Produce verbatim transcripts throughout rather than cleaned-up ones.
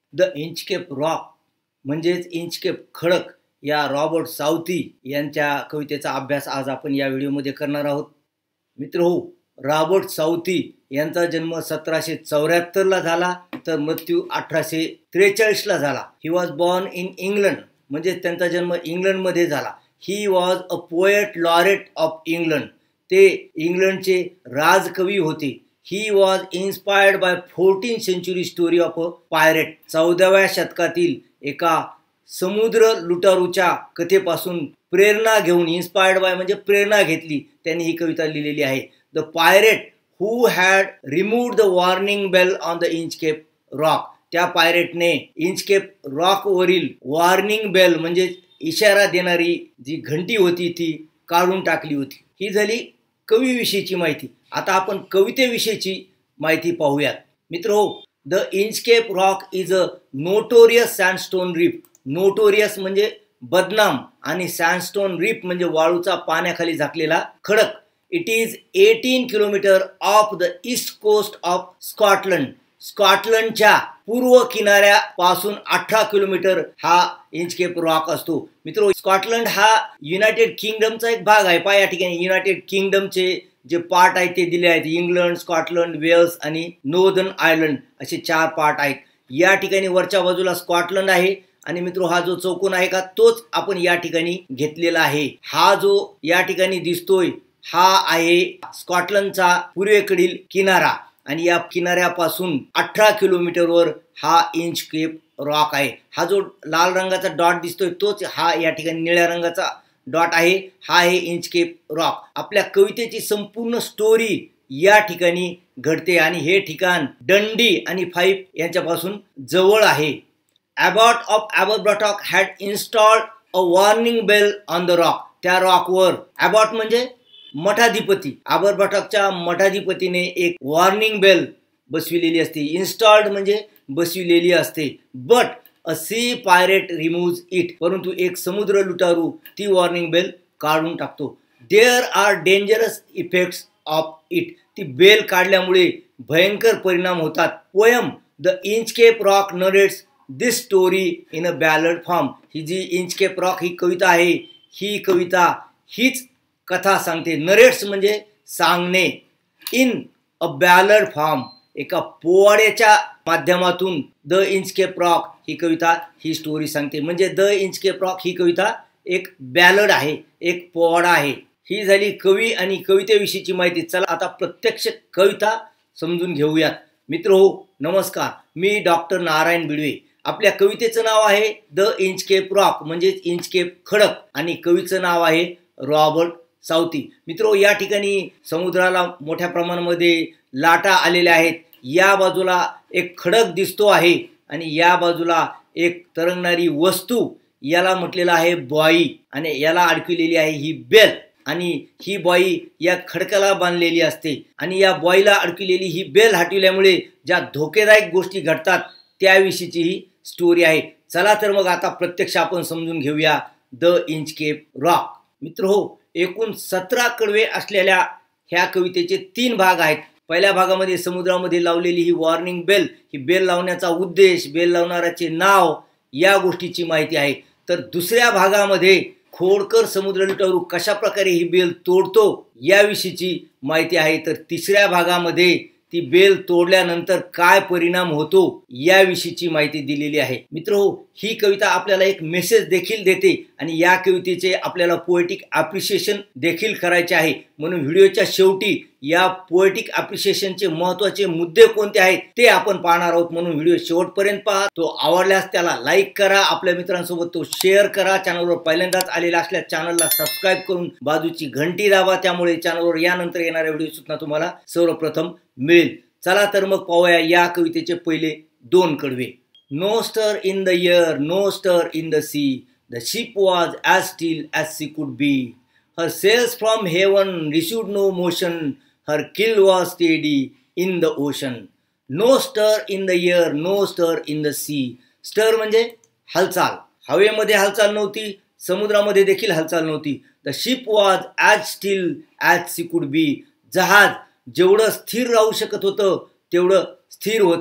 The Inchcape rock म्हणजेच Inchcape खडक या रॉबर्ट साऊथी यांच्या कवितेचा अभ्यास आज आपण या व्हिडिओमध्ये करणार आहोत. मित्रहो, रॉबर्ट साऊथी यांचा जन्म सतराशे चौऱ्याहत्तर ला झाला तर मृत्यू अठराशे त्रेचाळीस ला झाला. He was born in England म्हणजे त्यांचा जन्म इंग्लंडमध्ये झाला. He was a poet laureate of England. ते इंग्लंडचे राजकवी होते. He was inspired by fourteen century story of a pirate. चौदाव्या शतकातील एका समुद्र लुटारूच्या कथेपासून प्रेरणा घेऊन, इन्स्पायर्ड बाय म्हणजे प्रेरणा घेतली, त्यांनी ही कविता लिहिलेली आहे. The pirate who had removed the warning bell on the Inchcape rock. त्या पायरेटने इंचकेप रॉक वरील वॉर्निंग बेल म्हणजे इशारा देणारी जी घंटी होती ती काढून टाकली होती. ही झाली कवीविषयीची माहिती. आता आपण कवितेविषयीची माहिती पाहूयात. मित्रहो, the Inchcape rock is a notorious sandstone reef. Notorious म्हणजे बदनाम आणि सँडस्टोन रीफ म्हणजे वाळूचा पाण्याखाली झाकलेला खडक. It is eighteen kilometre off the east coast of Scotland. स्कॉटलंडच्या पूर्व किनाऱ्यापासून अठरा किलोमीटर हा इंचकेप रॉक असतो. मित्रो, स्कॉटलंड हा युनायटेड किंगडमचा एक भाग आहे. पहा या ठिकाणी युनायटेड किंगडमचे जे पार्ट आहेत ते दिले आहेत. इंग्लंड, स्कॉटलंड, वेल्स आणि नॉर्दर्न आयर्लंड असे चार पार्ट आहेत. या ठिकाणी वरच्या बाजूला स्कॉटलंड आहे आणि मित्रो हा जो चौकोन आहे का तोच आपण या ठिकाणी घेतलेला आहे. हा जो या ठिकाणी दिसतोय हा आहे स्कॉटलंडचा पूर्वेकडील किनारा आणि या किनाऱ्यापासून अठरा किलोमीटरवर हा इंचकेप रॉक आहे. हा जो लाल रंगाचा डॉट दिसतोय तोच हा या ठिकाणी निळ्या रंगाचा डॉट आहे. हा आहे इंचकेप रॉक. आपल्या कवितेची संपूर्ण स्टोरी या ठिकाणी घडते आणि हे ठिकाण डंडी आणि फाईप यांच्यापासून जवळ आहे. Abbot of Aberbrothok had installed a warning bell on the rock. त्या रॉकवर अबॉट म्हणजे मठाधिपती, अबरब्रॉटॉकच्या मठाधिपतीने एक वॉर्निंग बेल बसविलेली असते. इन्स्टॉल्ड म्हणजे बसविलेली असते. But a sea pirate removes it. परंतु एक समुद्र लुटारू ती वॉर्निंग बेल काढून टाकतो. There are dangerous effects of it. ती बेल काढल्यामुळे भयंकर परिणाम होतात. Poem the Inchcape rock narrates this story in a ballad form. ही जी इंचकेप रॉक ही कविता आहे, ही कविता हीच कथा सांगते. नरेट्स म्हणजे सांगणे. इन अ बॅलड फॉर्म एका पोवाड्याच्या माध्यमातून द इंचकेप रॉक ही कविता ही स्टोरी सांगते. म्हणजे द इंचकेप रॉक ही कविता एक बॅलड आहे, एक पोवाडा आहे. ही झाली कवी आणि कवितेविषयीची माहिती. चला आता प्रत्यक्ष कविता समजून घेऊयात. मित्रहो, नमस्कार. मी डॉक्टर नारायण बिडवे. आपल्या कवितेचं नाव आहे द इंचकेप रॉक म्हणजेच इंचकेप खडक आणि कवीचं नाव आहे रॉबर्ट साऊथी. मित्रो, या ठिकाणी समुद्राला मोठ्या प्रमाणामध्ये लाटा आलेल्या आहेत. या बाजूला एक खडक दिसतो आहे आणि या बाजूला एक तरंगणारी वस्तू, याला म्हटलेलं आहे बॉई आणि याला अडकवलेली आहे ही बेल आणि ही बॉई या खडकाला बांधलेली असते आणि या बॉईला अडकवलेली ही बेल हटविल्यामुळे ज्या धोकेदायक गोष्टी घडतात त्याविषयीची ही स्टोरी आहे. चला तर मग आता प्रत्यक्ष आपण समजून घेऊया द इंचकेप रॉक. मित्रहो, एकूण सतरा कडवे असलेल्या ह्या कवितेचे तीन भाग आहेत. पहिल्या भागामध्ये समुद्रामध्ये लावलेली ही वॉर्निंग बेल, ही बेल लावण्याचा उद्देश, बेल लावणाऱ्याचे नाव, या गोष्टीची माहिती आहे. तर दुसऱ्या भागामध्ये खोडकर समुद्र लुटारू कशा प्रकारे ही बेल तोडतो याविषयीची माहिती आहे. तर तिसऱ्या भागामध्ये ती बेल तोडल्यानंतर काय परिणाम होतो याविषयीची माहिती दिलेली आहे. मित्रहो, ही कविता आपल्याला एक मेसेज देखील देते आणि या कवितेचे आपल्याला पोएटिक अप्रिशिएशन देखील करायचे आहे. म्हणून व्हिडिओच्या शेवटी या पोएटिक अप्रिशिएशनचे महत्त्वाचे मुद्दे कोणते आहेत ते आपण पाहणार आहोत. म्हणून व्हिडिओ शेवटपर्यंत पहा. तो आवडल्यास त्याला लाईक करा, आपल्या मित्रांसोबत तो शेअर करा. चॅनलवर पहिल्यांदाच आलेला असल्यास चॅनलला सबस्क्राईब करून बाजूची घंटी दाबा. त्यामुळे चॅनलवर यानंतर येणाऱ्या व्हिडिओ सूचना तुम्हाला सर्वप्रथम मिळेल. चला तर मग पाहूया या कवितेचे पहिले दोन कडवे. No stir in the air, no stir in the sea, the ship was as still as she could be. Her sails from heaven received no motion, her keel was steady in the ocean. No stir in the air, no stir in the sea. Stir म्हणजे हालचाल. हवेमध्ये हालचाल नव्हती, समुद्रामध्ये देखील हालचाल नव्हती. The ship was as still as she could be. जहाज जेवढं स्थिर राहू शकत होतं तेवढं स्थिर होतं.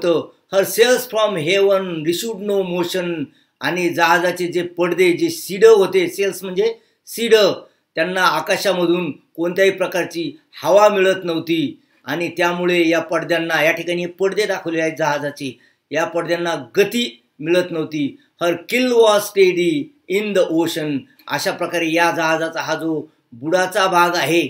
Her sails from heaven received no motion. आणि जहाजाचे जे पडदे जे सीड होते, सेल्स म्हणजे सीड, त्यांना आकाशामधून कोणत्याही प्रकारची हवा मिळत नव्हती आणि त्यामुळे या पडद्यांना, या ठिकाणी पडदे दाखवले आहेत जहाजाचे, या पडद्यांना गती मिळत नव्हती. Her keel was steady in the ocean. अशा प्रकारे या जहाजाचा हा जो बुडाचा भाग आहे,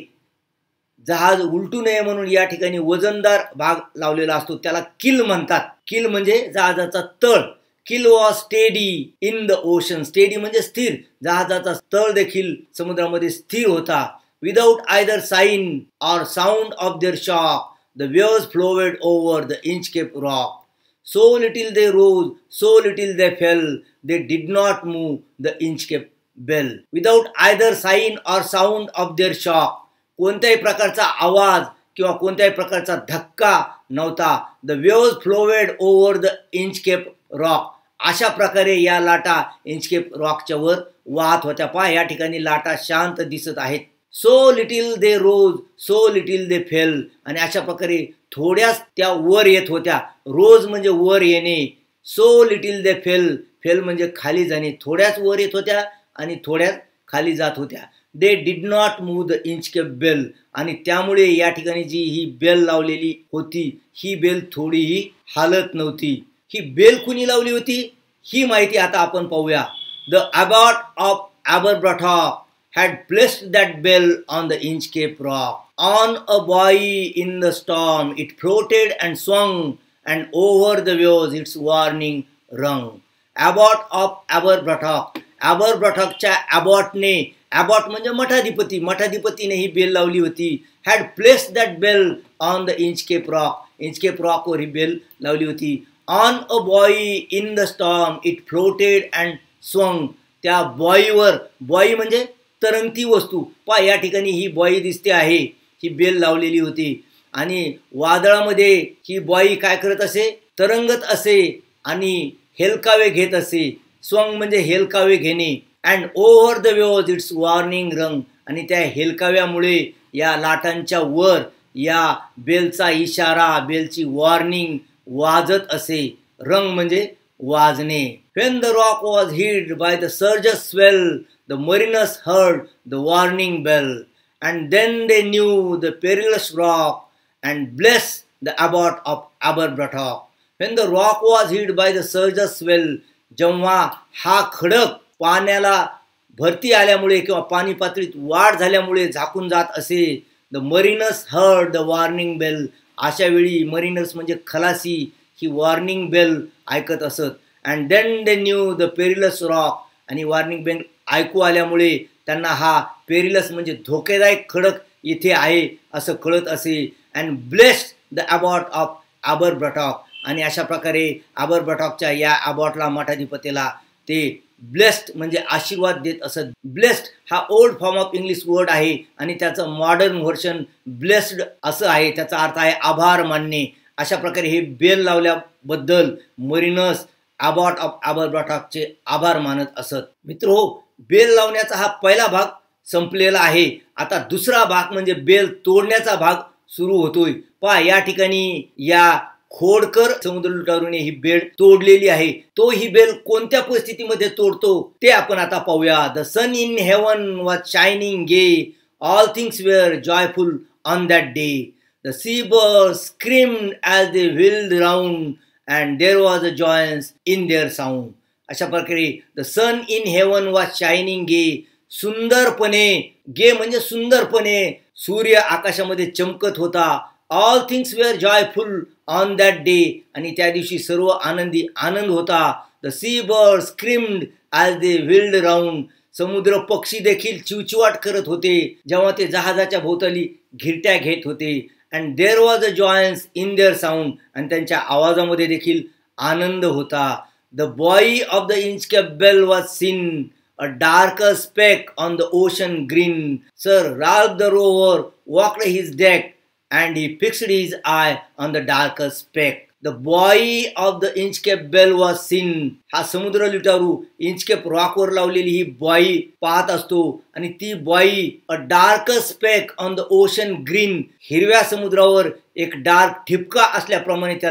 जहाज उलटू नये म्हणून या ठिकाणी वजनदार भाग लावलेला असतो, त्याला किल म्हणतात. किल म्हणजे जहाजाचा तळ. Keel was steady in the ocean. Steady म्हणजे स्थिर. जहाजाचा तळ देखील समुद्रामध्ये स्थिर होता. Without either sign or sound of their shock the waves flowed over the Inchcape rock. So little they rose, so little they fell, they did not move the Inchcape Bell. Without either sign or sound of their shock. कोणत्याही प्रकारचा आवाज किंवा कोणत्याही प्रकारचा धक्का नव्हता. The waves flowed over the Inchcape Rock. अशा प्रकारे या लाटा इंचकेप रॉकच्या वर वाहत होत्या. पहा या ठिकाणी लाटा शांत दिसत आहेत. So little they rose, so little they fell. आणि अशा प्रकारे थोड्याच त्या वर येत होत्या. रोज म्हणजे वर येणे. So little they fell. Fell म्हणजे खाली जाणे. थोड्याच वर येत होत्या आणि थोड्याच खाली जात होत्या. They did not move the Inchcape Bell. आणि त्यामुळे या ठिकाणी जी ही बेल लावलेली होती, ही बेल थोडीही हालत नव्हती. ही बेल कुणी लावली होती ही माहिती आता आपण पाहूया. The abbot of Aberbrothock had placed that bell on the Inchcape Rock. On a buoy in the storm it floated and swung, and over the waves its warning rung. Abbot of Aberbrothock. Aberbrothockच्या abbotने, abbot म्हणजे मठाधिपती, मठाधिपतीने ही bell लावली होती. had placed that bell on the Inchcape Rock. Inchcape Rock वर ही bell लावली होती. On a buoy in the storm it floated and swung. त्या बॉईवर, बॉई म्हणजे तरंगती वस्तू. पहा या ठिकाणी ही बॉई दिसते आहे, ही बेल लावलेली होती आणि वादळामध्ये ही बॉई काय करत असे, तरंगत असे आणि हेलकावे घेत असे. स्वंग म्हणजे हेलकावे घेणे. And over the waves its warning rang. आणि त्या हेलकाव्यामुळे या लाटांच्या वर या बेलचा इशारा, बेलची वॉर्निंग वाजत असे. रंग म्हणजे वाजणे. When the rock was hid by the surge's swell, the mariners heard the warning bell, and then they knew the perilous rock, and blessed the abbot of Aberbrothock. When the rock was hid by the surge's swell, जेव्हा हा खडक पाण्याला भरती आल्यामुळे किंवा पाणी पातळीत वाढ झाल्यामुळे झाकून जात असे, the mariners heard the warning bell. अशा वेळी मरीनर्स म्हणजे खलासी ही वॉर्निंग बेल ऐकत असत. And then they knew the perilous rock. आणि वॉर्निंग बेल ऐकू आल्यामुळे त्यांना हा पेरिलस म्हणजे धोकेदायक खडक इथे आहे असं कळत असे. And blessed the abbot of Aberbrothok. आणि अशा प्रकारे आबरब्रॉथॉकच्या या अबॉटला, मठाधिपतीला ते ब्लेस्ड म्हणजे आशीर्वाद देत असत. ब्लेस्ड हा old form of English word आहे आणि त्याचं मॉडर्न व्हर्शन ब्लेस्ड असं आहे. त्याचा अर्थ आहे आभार मानणे. अशा प्रकारे हे बेल लावल्याबद्दल मरीनर्स अबॉट ऑफ आबरब्रॉथॉकचे आभार मानत असत. मित्र हो, बेल लावण्याचा हा पहिला भाग संपलेला आहे. आता दुसरा भाग म्हणजे बेल तोडण्याचा भाग सुरू होतोय. पहा या ठिकाणी या खोडकर समुद्र लुटारूने ही बेल तोडलेली आहे. तो ही बेल कोणत्या परिस्थितीमध्ये तोडतो ते आपण आता पाहूया. The sun in heaven was shining gay, all things were joyful on that day. The sea birds screamed as they wheeled round, and there was a joyance in their sound. अशा प्रकारे the sun in heaven was shining gay. सुंदरपणे, गे म्हणजे सुंदरपणे सूर्य आकाशामध्ये चमकत होता. all things were joyful on that day. आणि त्या दिवशी सर्व आनंदी आनंद होता. the sea birds screamed as they wheeled round. समुद्र पक्षी देखील चिवचिवाट करत होते जेव्हा ते जहाजाच्या भोवताली घिरट्या घेत होते. And there was a joyance in their sound. आणि त्यांच्या आवाजामध्ये देखील आनंद होता. The buoy of the Inchcape Bell was seen, a darker speck on the ocean green. Sir Ralph the rover walked his deck, and he fixed his eye on the darker speck. The buoy of the Inchcape Bell was seen. हा समुद्र लुटारू Inchcape रॉकवर लावलेली ही बॉई पाहत असतो आणि ती buoy a dark speck on the ocean green. हिरव्या समुद्रावर एक डार्क ठिपका असल्याप्रमाणे त्याला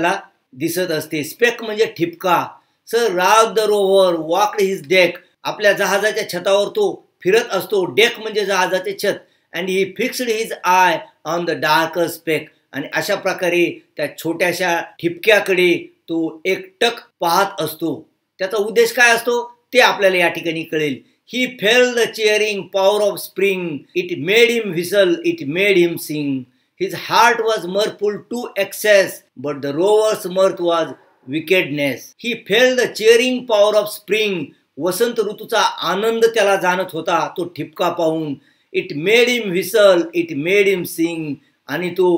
दिसत असते. स्पेक म्हणजे ठिपका. Sir Ralph the rover walked his deck. आपल्या जहाजाच्या छतावर तो फिरत असतो. डेक म्हणजे जहाजाचे छत. And he fixed his eye on the dark speck. आणि अशा प्रकारे त्या छोट्याशा ठिपक्याकडे तो एकटक पाहत असतो. त्याचा उद्देश काय असतो ते आपल्याला या ठिकाणी कळेल. He felt the cheering power of spring. It made him whistle, it made him sing. His heart was mirthful to excess, but the rover's mirth was wickedness. He felt the cheering power of spring. वसंत ऋतूचा आनंद त्याला जाणत होता तो ठिपका पाहून. It made him whistle, it made him sing. आणि तो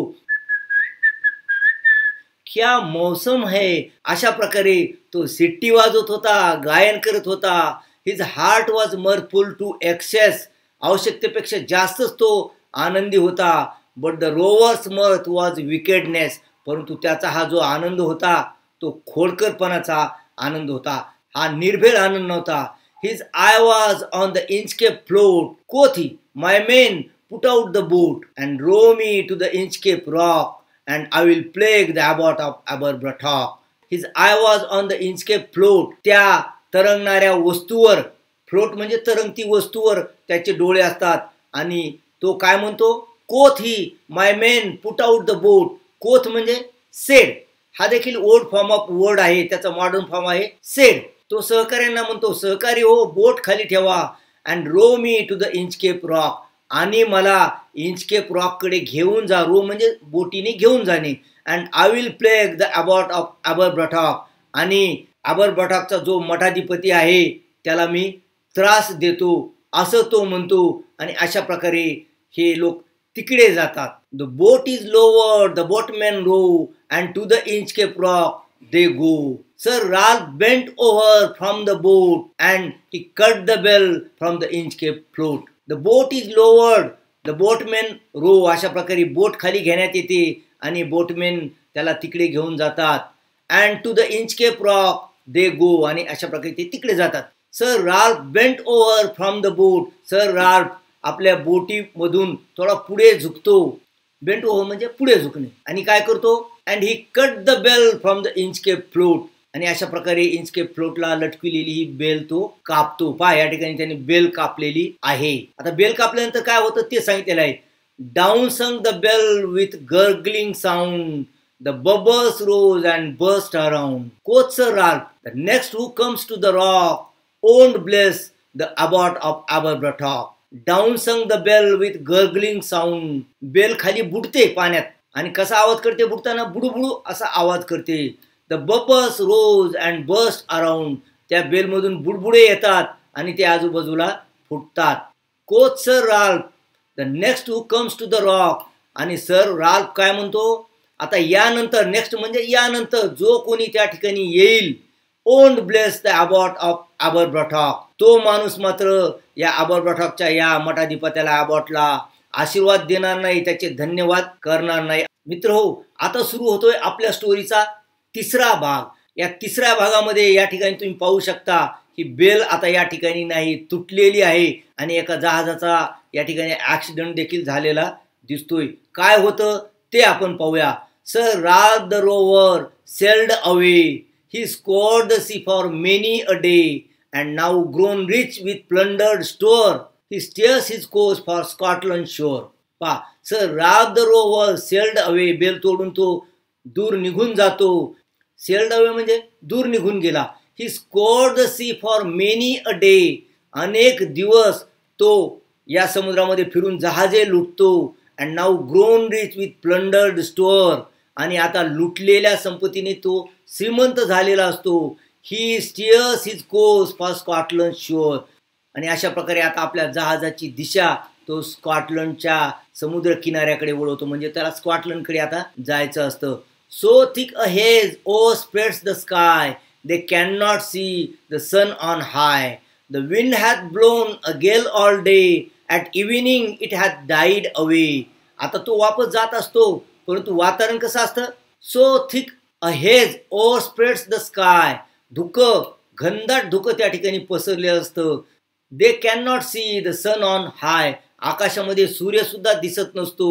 क्या मौसम है अशा प्रकारे तो सिट्टी वाजवत होता, गायन करत होता. His heart was mirthful to excess. आवश्यकतेपेक्षा जास्तच तो आनंदी होता. But the rover's mirth was wickedness. परंतु त्याचा हा जो आनंद होता तो खोडकरपणाचा आनंद होता. हा निर्भेळ आनंद नव्हता. His eye was on the Inchcape float. Quoth he, my men, put out the boat and row me to the Inchcape rock, and I will plague the abbot of Aberbrothock. His eye was on the Inchcape float. त्या तरंगणाऱ्या वस्तूवर, float म्हणजे तरंगती वस्तूवर त्याचे डोळे असतात. आणि तो काय म्हणतो, quoth he my men put out the boat. Quoth म्हणजे सेड. हा देखील ओल्ड फॉर्म ऑफ वर्ड आहे. त्याचा मॉडर्न फॉर्म आहे सेड. तो सहकार्यांना म्हणतो, सहकारी हो बोट खाली ठेवा. And row me to the Inchcape rock. आणि मला इंचकेप रॉक कडे घेऊन जा. रो म्हणजे बोटीने घेऊन जाणे. And I will plague the abbot of Aberbrothok. आणि अबरब्रॉथॉकचा जो मठाधिपती आहे त्याला मी त्रास देतो असं तो म्हणतो. आणि अशा प्रकारे हे लोक तिकडे जातात. The boat is lower, the boatman row, and to the Inchcape rock they go. Sir Ralph bent over from the boat and he cut the bell from the Inchcape float. The boat is lowered, the boatman row. अशा प्रकारे बोट खाली घेण्यात येते आणि बोटमॅन त्याला तिकडे घेऊन जातात. And to the Inchcape rock they go. आणि अशा प्रकारे ते तिकडे जातात. Sir Ralph bent over from the boat. Sir Ralph आपल्या बोटीमधून थोडा पुढे झुकतो. बेंट ओव्हर म्हणजे पुढे झुकणे. आणि काय करतो, and he cut the bell from the Inchcape float. आणि अशा प्रकारे इंचकेप फ्लोटला लटकलेली ही बेल तो कापतो. पहा या ठिकाणी त्याने बेल कापलेली आहे. आता बेल कापल्यानंतर काय होतं ते सांगितलेलं आहे. Down sank the bell with gurgling sound. The bubbles rose and burst around. Quoth Sir Ralph, the next who comes to the rock, won't bless the abbot of Aberbrothock. Down sung the bell with gurgling sound. Bell खाली बुडते पाण्यात. आणि कसा आवाज करते बुडताना, बुडुबुडू असा आवाज करते. The bubbles rose and burst around. त्या बेलमधून बुडबुडे येतात आणि ते आजूबाजूला फुटतात. Quoth Sir Ralph, the next who comes to the rock. आणि सर राल्फ काय म्हणतो, आता यानंतर, नेक्स्ट म्हणजे यानंतर जो कोणी त्या ठिकाणी येईल, and bless the abbot of Aberbrothok. तो माणूस मात्र या अबरब्रॉथॉकच्या या मठाधिपत्याला अबॉटला आशीर्वाद देणार नाही, त्याचे धन्यवाद करणार नाही. मित्र हो, आता सुरू होतोय आपल्या स्टोरीचा तिसरा भाग. या तिसऱ्या भागामध्ये या ठिकाणी तुम्ही पाहू शकता ही बेल आता या ठिकाणी नाही, तुटलेली आहे. आणि एका जहाजाचा या ठिकाणी ऍक्सिडेंट देखील झालेला दिसतोय. काय होतं ते आपण पाहूया. Sir Ralph the rover sailed away. He scoured the sea for many a day, and now grown rich with plundered store, he steers his course for Scotland shore. पा Sir Ralph the rover sailed away. Bell तोडून तो दूर निघून जातो. Sailed away म्हणजे दूर निघून गेला. He scoured the sea for many a day. अनेक दिवस तो या समुद्रामध्ये फिरून जहाजे लुटतो. And now grown rich with plundered store. आणि आता लुटलेल्या संपत्तीने तो श्रीमंत झालेला असतो. He steers his course for Scotland shore. आणि अशा प्रकारे आता आपल्या जहाजाची दिशा तो स्कॉटलंडच्या समुद्र किनाऱ्याकडे वळवतो. म्हणजे त्याला स्कॉटलंडकडे आता जायचं असतं. So thick a haze overspreads the sky, they cannot see the sun on high. The wind hath blown a gale all day, at evening it hath died away. आता तो वापस जात असतो, परंतु वातावरण कसं असतं, so thick a haze overspreads the sky. धुकं, घनदाट धुकं त्या ठिकाणी पसरलेलं असतं. They can not see the sun on high. आकाशामध्ये सूर्य सुद्धा दिसत नसतो.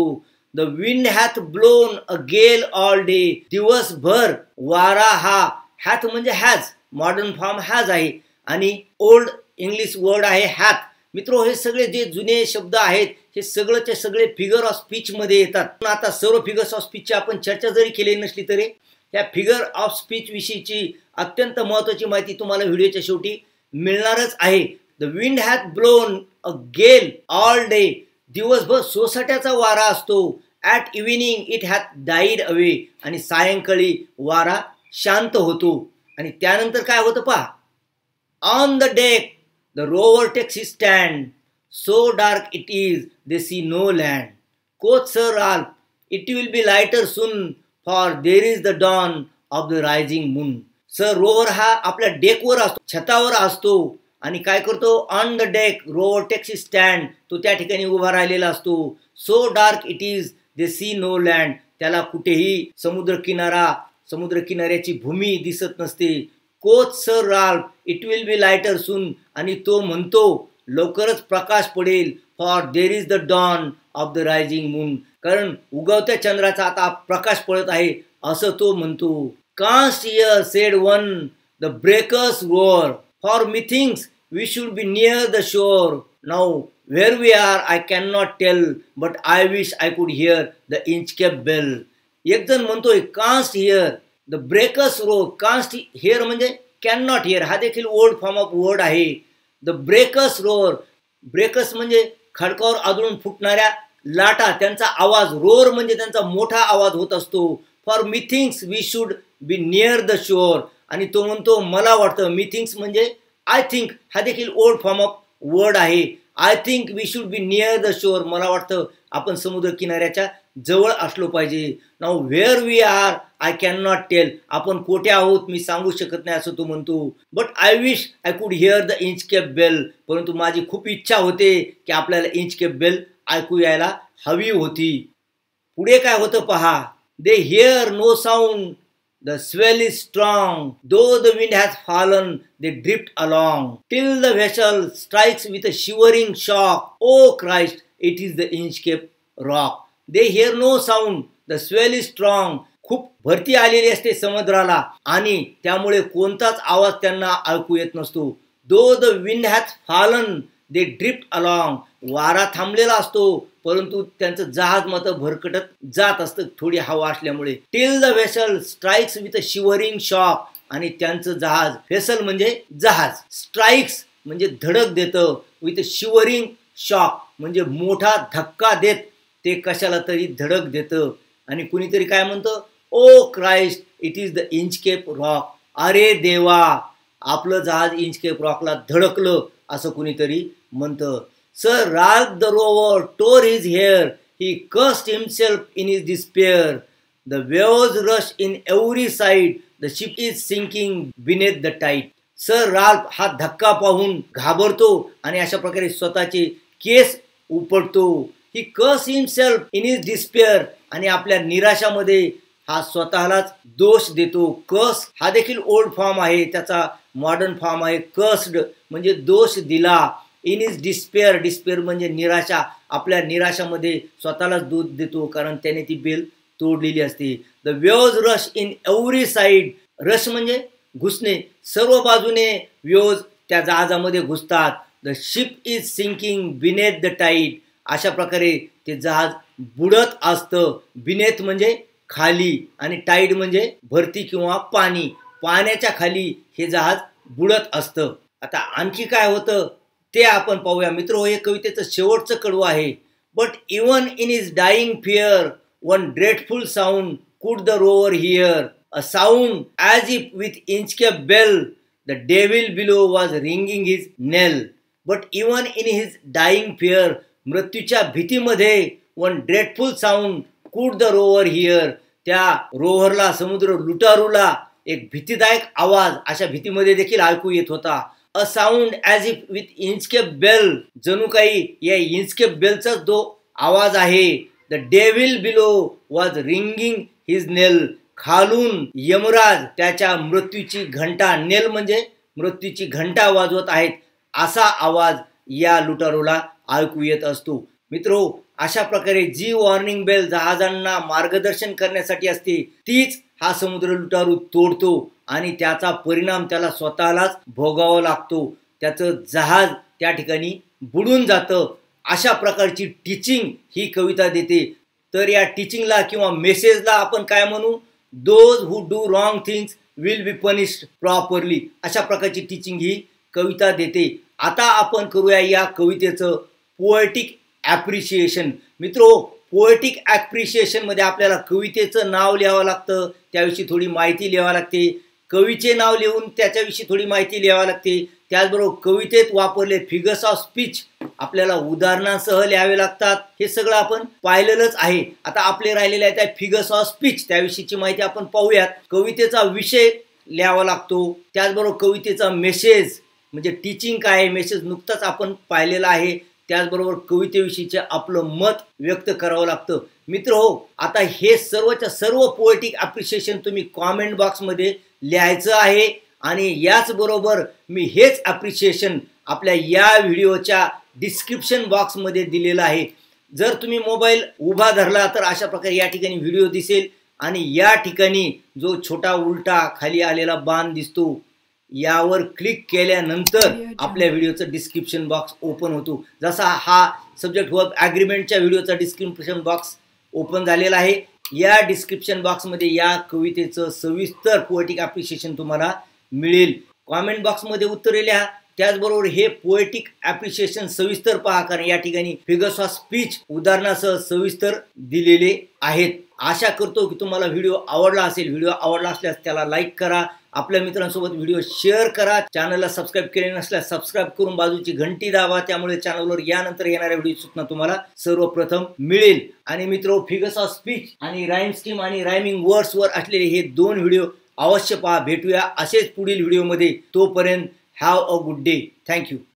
The wind hath blown a gale all day. दिवसभर वारा हा, हॅथ म्हणजे हॅज, मॉडर्न फॉर्म हॅज आहे आणि ओल्ड इंग्लिश वर्ड आहे हॅथ. मित्रो, हे सगळे जे जुने शब्द आहेत हे सगळेचे सगळे फिगर ऑफ स्पीच मध्ये येतात. आता सर्व फिगर्स ऑफ स्पीचची आपण चर्चा जरी केली नसली तरी या फिगर ऑफ स्पीच विषयीची अत्यंत महत्त्वाची माहिती तुम्हाला व्हिडिओच्या शेवटी मिळणारच आहे. The wind hath blown a gale all day. दिवसभर सोसाट्याचा वारा असतो. At evening it hath died away. आणि सायंकाळी वारा शांत होतो. आणि त्यानंतर काय होतं पहा. On the deck the rover takes his stand. So dark it is they see no land. Quoth sir Ralph, it will be lighter soon for there is the dawn of the rising moon. Sir rover हा आपल्या डेकवर असतो, छतावर असतो आणि काय करतो. On the deck rover takes his stand. तो त्या ठिकाणी उभा राहिलेला असतो. So dark it is they see no land. त्याला कुठेही समुद्र किनारा समुद्र किनाऱ्याची भूमी दिसत नसते. Quoth sir Ralph, it will be lighter soon. आणि तो म्हणतो लवकरच प्रकाश पडेल. For there is the dawn of the rising moon. कारण उगवत्या चंद्राचा आता प्रकाश पडत आहे असं तो म्हणतो. Canst hear said one the breakers roar. For methinks we should be near the shore. Now where we are I can not tell, but I wish I could hear the Inchcape bell. एक जण म्हणतोय canst hear the breakers roar. Canst hear म्हणजे can not hear, हा देखील old form of word आहे. The breakers roar. Breakers म्हणजे खडकावर आदळून फुटणाऱ्या लाटा, त्यांचा आवाज. रोअर म्हणजे त्यांचा मोठा आवाज होत असतो. For methinks we should be near the shore. आणि तो म्हणतो मला वाटतं. मिथिंग्स म्हणजे आय थिंक, हा देखील ओल्ड फॉर्म ऑफ वर्ड आहे. I think we should be near the shore. मला वाटतं आपण समुद्र किनाऱ्याच्या जवळ असलो पाहिजे. Now where we are I can not tell. आपण कोठे आहोत मी सांगू शकत नाही असं तो म्हणतो. But I wish I could hear the Inchcape bell. परंतु माझी खूप इच्छा होते की आपल्याला इंचकेप बेल ऐकू यायला हवी होती. पुढे काय होतं पहा. They hear no sound the swell is strong. Though the wind has fallen they drift along. Till the vessel strikes with a shivering shock. O Christ it is the Inchcape rock. They hear no sound the swell is strong. खूप भरती आलेली असते समुद्राला आणि त्यामुळे कोणताच आवाज त्यांना ऐकू येत नसतो. Though the wind hath fallen they drift along. वारा थांबलेला असतो परंतु त्यांचं जहाज मात्र भरकटत जात असतं थोडी हवा असल्यामुळे. Till the vessel strikes with a shivering shock. आणि त्यांचं जहाज, व्हेसल म्हणजे जहाज, स्ट्राइक्स म्हणजे धडक देतं, विथ शिवरिंग शॉक म्हणजे मोठा धक्का देत ते कशाला तरी धडक देतं. आणि कुणीतरी काय म्हणतं, O Christ it is the Inchcape rock. अरे देवा, आपलं जहाज इंचकेप रॉकला धडकलं असं कुणीतरी म्हणतं. Sir Ralph the rover tore his hair. He cursed himself in his despair. The waves rush in every side. The ship is sinking beneath the tide. Sir Ralph हा धक्का पाहून घाबरतो आणि अशा प्रकारे स्वतःचे केस उपटतो. He cursed himself in his despair. आणि आपल्या निराशामध्ये हा स्वतःलाच दोष देतो. कर्स हा देखील ओल्ड फॉर्म आहे, त्याचा मॉडर्न फॉर्म आहे कर्स्ड म्हणजे दोष दिला. In is despair. डिस्पेअर म्हणजे निराशा. आपल्या निराशामध्ये स्वतःलाच दोष देतो कारण त्याने ती बेल तोडलेली असते. The waves rush in every side. Rush म्हणजे घुसणे. सर्व बाजूने वेव्ज त्या जहाजामध्ये घुसतात. The ship is sinking beneath the tide. अशा प्रकारे ते जहाज बुडत असतं. बिनेथ म्हणजे खाली आणि टाईड म्हणजे भरती किंवा पाणी. पाण्याच्या खाली हे जहाज बुडत असतं. आता आणखी काय होतं ते आपण पाहूया. मित्र, हे कवितेचं शेवटचं कडवं आहे. But even in his dying fear one dreadful sound could the rover hear. A sound as if with Inchcape bell. The devil below was ringing his knell. But even in his dying fear. मृत्यूच्या भीतीमध्ये one dreadful sound could the rover hear. त्या रोव्हरला, समुद्र लुटारूला एक भीतीदायक आवाज अशा भीतीमध्ये देखील ऐकू येत होता. A sound as if with Inchcape bell. जणू काही या इंचकेप बेलचा जो आवाज आहे. The devil below was ringing his knell. खालून यमराज त्याच्या मृत्यूची घंटा, नेल म्हणजे मृत्यूची घंटा वाजवत आहेत असा आवाज या लुटारूला ऐकू येत असतो. मित्रो, अशा प्रकारे जी वॉर्निंग बेल जहाजांना मार्गदर्शन करण्यासाठी असते तीच हा समुद्र लुटारू तोडतो आणि त्याचा परिणाम त्याला स्वतःलाच भोगावा लागतो. त्याचं जहाज त्या ठिकाणी बुडून जातं. अशा प्रकारची टीचिंग ही कविता देते. तर या टीचिंगला किंवा मेसेजला आपण काय म्हणू? Those who do wrong things will be punished properly. अशा प्रकारची टीचिंग ही कविता देते. आता आपण करूया या कवितेचं पोएटिक ॲप्रिशिएशन. मित्रो, पोएटिक ॲप्रिशिएशन मध्ये आपल्याला कवितेचं नाव लिहावं लागतं, त्याविषयी थोडी माहिती लिहावी लागते. कवीचे नाव लिहून त्याच्याविषयी थोडी माहिती लिहावी लागते. त्याचबरोबर कवितेत वापरले फिगर्स ऑफ स्पीच आपल्याला उदाहरणासह लिहावे लागतात. हे सगळं आपण पाहिलेलंच आहे. आता आपले राहिलेले आहेत फिगर्स ऑफ स्पीच, त्याविषयीची माहिती आपण पाहूयात. कवितेचा विषय लिहावा लागतो. त्याचबरोबर कवितेचा मेसेज म्हणजे टीचिंग काय आहे, मेसेज नुकताच आपण पाहिलेला आहे. त्याचबरोबर कवितेविषयीचे आपलं मत व्यक्त करावं लागतं. मित्र हो, आता हे सर्वच्या सर्व पोएटिक ॲप्रिशिएशन तुम्ही कॉमेंट बॉक्समध्ये लिहायचं आहे आणि याचबरोबर मी हेच ॲप्रिशिएशन आपल्या या व्हिडिओच्या डिस्क्रिप्शन बॉक्समध्ये दिलेलं आहे. जर तुम्ही मोबाईल उभा धरला तर अशा प्रकारे या ठिकाणी व्हिडिओ दिसेल आणि या ठिकाणी जो छोटा उलटा खाली आलेला बाण दिसतो यावर क्लिक केल्यानंतर आपल्या व्हिडिओचं डिस्क्रिप्शन बॉक्स ओपन होतो. जसा हा सब्जेक्ट वर्ब ॲग्रीमेंटच्या व्हिडिओचा डिस्क्रिप्शन बॉक्स ओपन झालेला आहे. या डिस्क्रिप्शन बॉक्समध्ये या कवितेचं सविस्तर पोएटिक ॲप्रिशिएशन तुम्हाला मिळेल. कॉमेंट बॉक्समध्ये उत्तरे लिहा. त्याचबरोबर हे पोएटिक ॲप्रिशिएशन सविस्तर पहा, कारण या ठिकाणी फिगर्स ऑफ स्पीच उदाहरणासह सविस्तर दिलेले आहेत. आशा करतो की तुम्हाला व्हिडिओ आवडला असेल. व्हिडिओ आवडला असल्यास त्याला लाईक करा, आपल्या मित्रांसोबत व्हिडिओ शेअर करा. चॅनलला सबस्क्राईब केले नसल्यास सबस्क्राईब करून बाजूची घंटी दाबा, त्यामुळे चॅनलवर यानंतर येणाऱ्या व्हिडिओ सूचना तुम्हाला सर्वप्रथम मिळेल. आणि मित्रो, फिगर्स ऑफ स्पीच आणि राईम स्कीम आणि रायमिंग वर्ड्स वर असलेले हे दोन व्हिडिओ अवश्य पहा. भेटूया असेच पुढील व्हिडिओमध्ये. तोपर्यंत have a good day. Thank you.